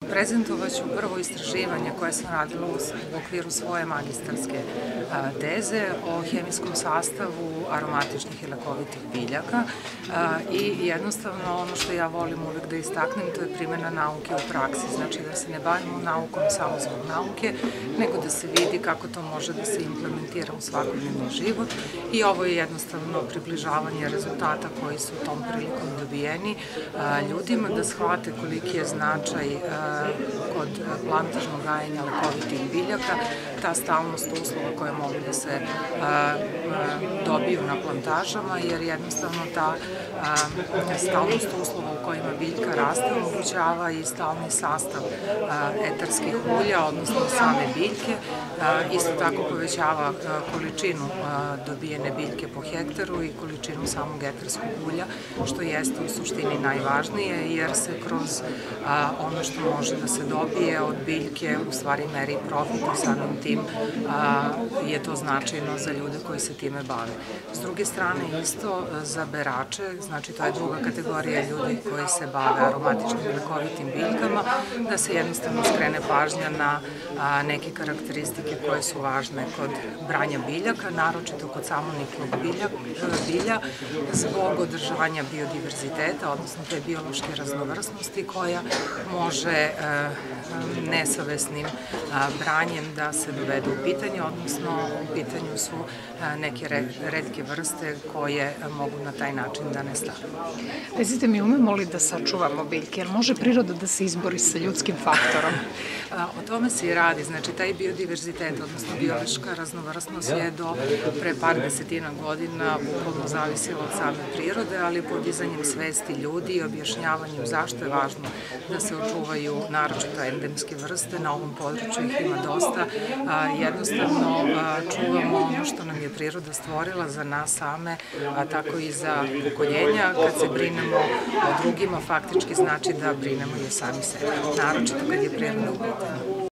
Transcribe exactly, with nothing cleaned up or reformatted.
Prezentovaću prvo istraživanje koje sam radila u okviru svoje magistarske teze o hemijskom sastavu aromatičnih i lekovitih biljaka i jednostavno ono što ja volim uvek da istaknem to je primjena nauke u praksi, znači da se ne bavimo naukom samo zbog nauke, nego da se vidi kako to može da se implementira u svakodnevni život i ovo je jednostavno približavanje rezultata koji su tom prilikom dobijeni ljudima da shvate koliki je značaj kod plantažnog gajenja lekovitih biljaka, ta stalnost uslova koje mogu da se dobiju na plantažama, jer jednostavno ta stalnost uslova u kojima biljka raste omogućava i stalni sastav etarskih ulja, odnosno same biljke. Isto tako povećava količinu dobijene biljke po hektaru i količinu samog etarskog ulja, što jeste u suštini najvažnije, jer se kroz ono što može da se dobije od biljke u stvari meri profit i samim tim je to značajno za ljude koji se time bave. S druge strane isto za berače, znači to je druga kategorija ljudi koji se bave aromatičnim i lekovitim biljkama, da se jednostavno skrene pažnja na neke karakteristike koje su važne kod branja biljaka, naročito kod samoniklog bilja, zbog održavanja biodiverziteta, odnosno te biološke raznovrsnosti koja može nesavesnim branjem da se dovede u pitanje, odnosno u pitanju su neke retke vrste koje mogu na taj način da nestanu. Recite mi, umemo li da sačuvamo biljke? Jel može priroda da se izbori sa ljudskim faktorom? O tome se i radi. Znači, taj biodiverzitet, odnosno biološka raznovrsnost je do pre par desetina godina bukvalno zavisila od same prirode, ali podizanjem svesti ljudi i objašnjavanjem zašto je važno da se očuvaju naročito endemske vrste. Na ovom području ih ima dosta. Jednostavno čuvamo ono što nam je priroda stvorila za nas same, a tako i za pokoljenja. Kad se brinemo o drugima, faktički znači da brinemo i o sami sebi, naročito kad je priroda u pitanju.